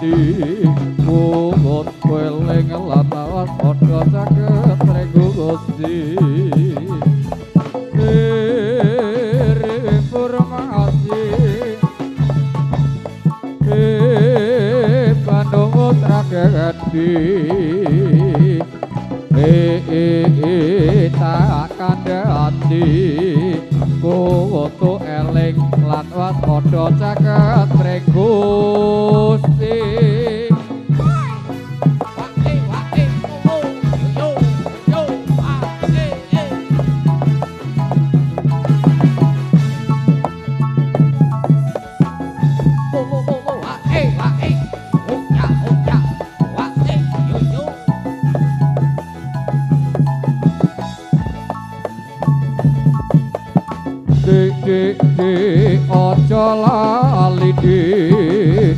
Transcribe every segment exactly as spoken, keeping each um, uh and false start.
ati kuwut weling lan awas padha caket renggo Gusti reformasi Bandung tragedi tak kandhati kuwutu eling lan waspada caket renggo Gusti dik dik aja lali dik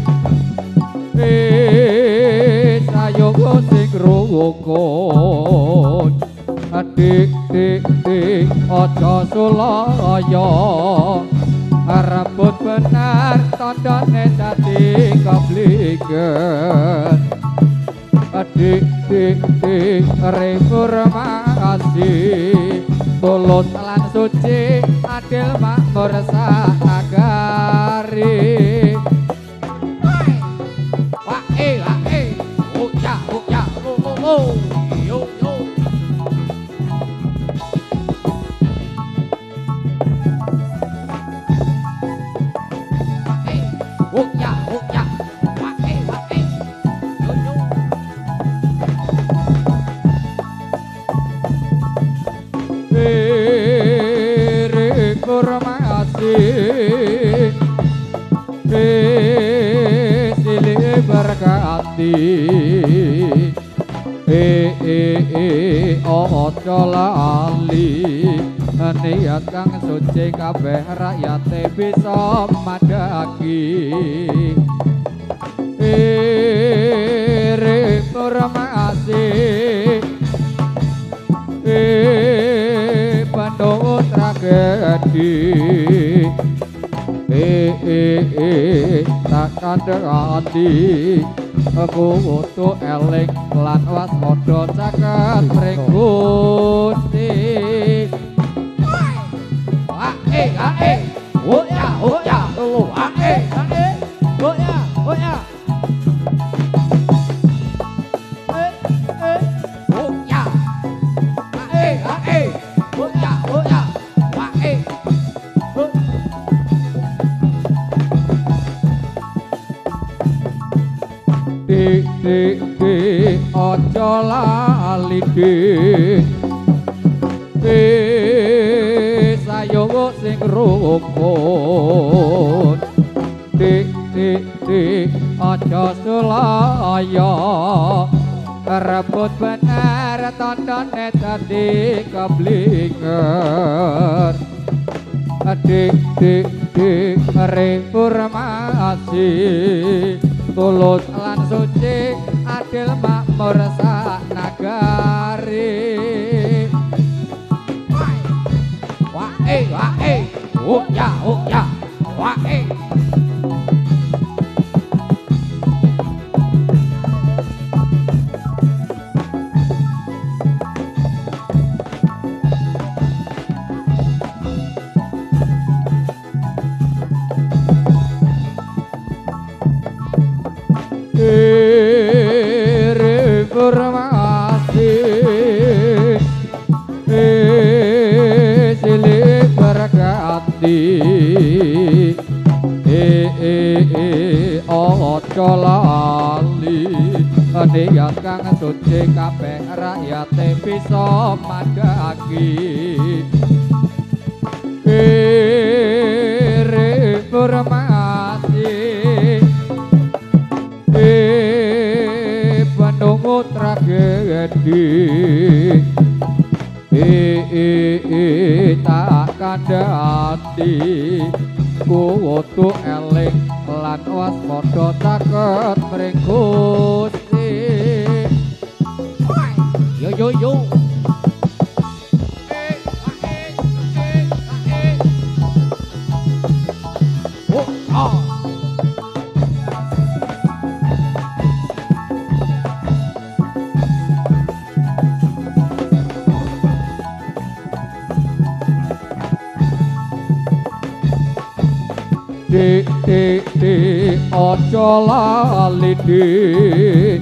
eh sayoga sing rukun dik dik dik aja sulaya rambut benar tandane dadi keblinger dik dik dik reformasi tulus lan suci adil makmur sak nagari wah eh wah eh uya uya wo wo wo yo yo eh uya uya wah eh wah eh yo yo reformasi silih berkati eh eh eh aja lali niat kang suci kabeh rakyate bisa madhaki eh reformasi Bandung tragedi eh eh eh tak kandhati kuwutu eling lan waspada caket renggo Gusti wah eh ah eh oh ya oh ya oh ah eh ah eh oh ya oh ya eh eh oh ya ah eh ah eh oh ya oh ya wah eh dik dik dik aja lali dik sayoga sing rukun dik dik dik aja sulaya rebut bener tandane dadi keblinger dik dik dik reformasi tulus lan suci adil makmur sak nagari wah eh wah eh oh ya oh ya wah eh reformasi silih berkati eh eh eh aja lali niat kang suci kabeh rakyate bisa madhaki eh reformasi Bandung tragedi eh eh eh tak kandhati kuwutu eling lan waspada caket renggo Gusti yo yo yo eh eh eh eh oh ah dik dik aja lali dik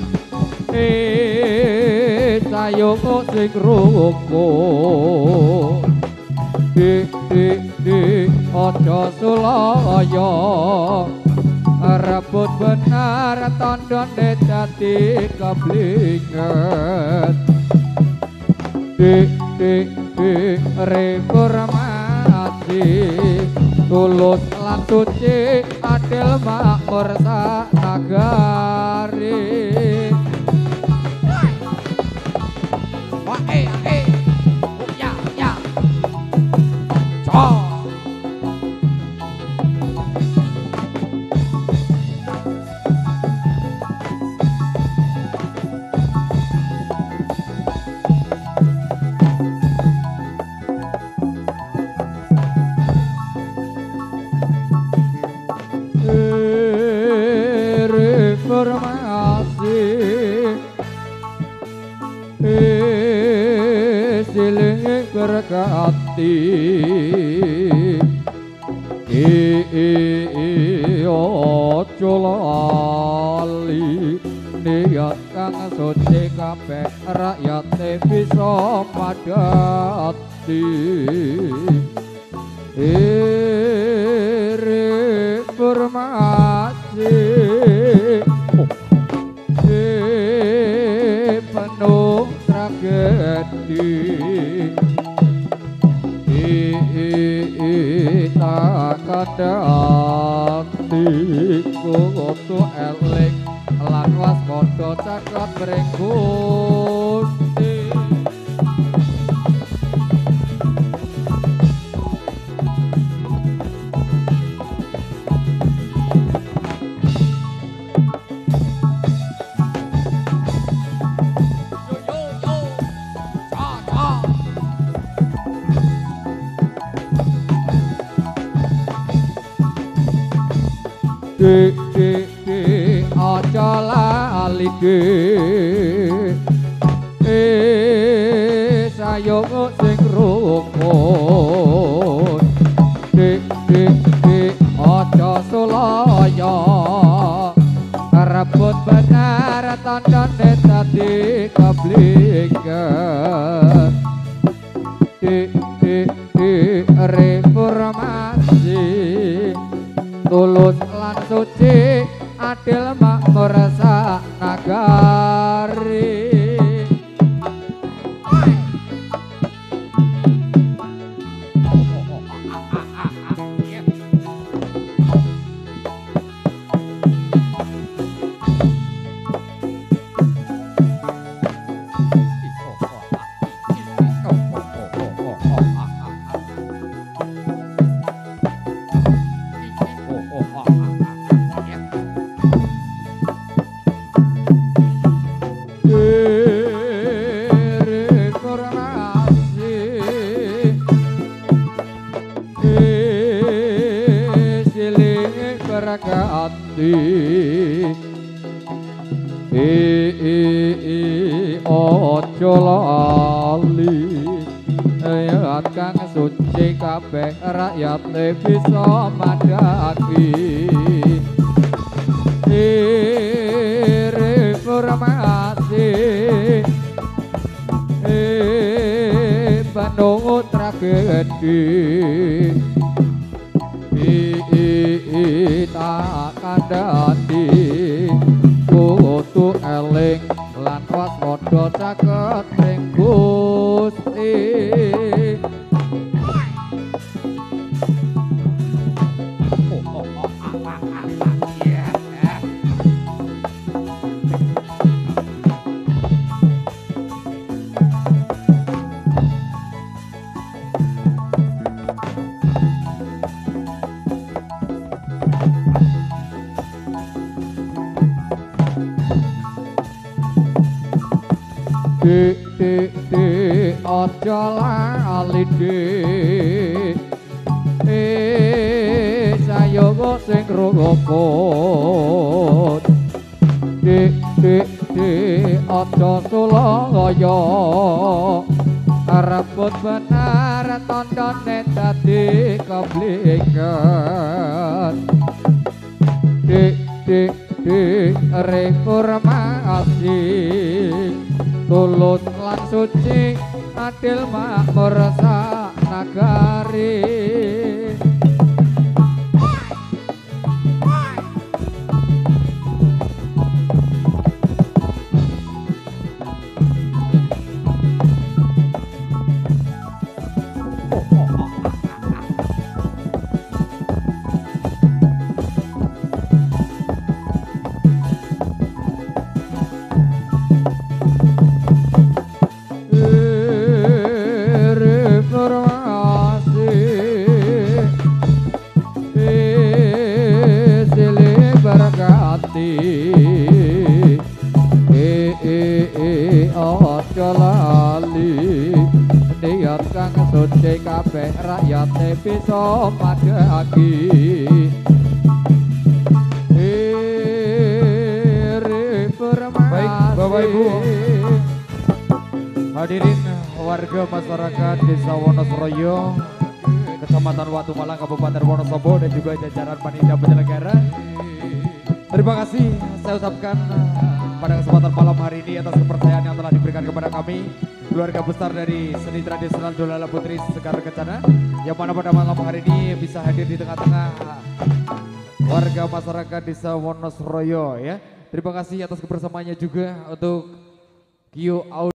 eh sayoko sing rukun dik dik dik aja sulaya rebut benar tandane dadi keblinget dik dik dik reformasi tulus lan suci adil makmur sak nagari wah eh eh ya ya oh reformasi eh siling berkati eh eh ojo lali niat kang suci kabeh rakyat bisa padati eh reformasi penuh tragedi tak kadang kudu eling lan waspada caket mring Gusti dik dik dik aja lali dik eh sayoko sing rukun dik dik dik aja sulaya rebut benar tandane dadi keblinget dik dik dik reformasi tulus lan suci adil makmur sak nagari berkati eh eh eh ojo lali ayat kang suci kabeh rakyat bisa madaki eh reformasi eh penuh tragedi tak kandhani kudu eling lan waspada caket mring Gusti dik dik dik aja lali dik eh sayoko sing rukun dik dik dik aja sulaya rebut benar tandane dadi keblinget dik dik reformasi tulus lan suci adil makmur sak nagari. Eh eh eh ojo lali niat kang suci kabeh rakyat bisa madhaki. Eh reformasi. Baik Bapak Ibu hadirin warga masyarakat Desa Wonosroyo, Kecamatan Watu Malang, Kabupaten Wonosobo dan juga jajaran panitia penyelenggara. Terima kasih saya ucapkan pada kesempatan malam hari ini atas kepercayaan yang telah diberikan kepada kami, keluarga besar dari seni tradisional Dolala Putri Sekar Kencana, yang mana pada malam hari ini bisa hadir di tengah-tengah warga masyarakat Desa Wonosroyo ya. Terima kasih atas kebersamaannya juga untuk Kio Audio.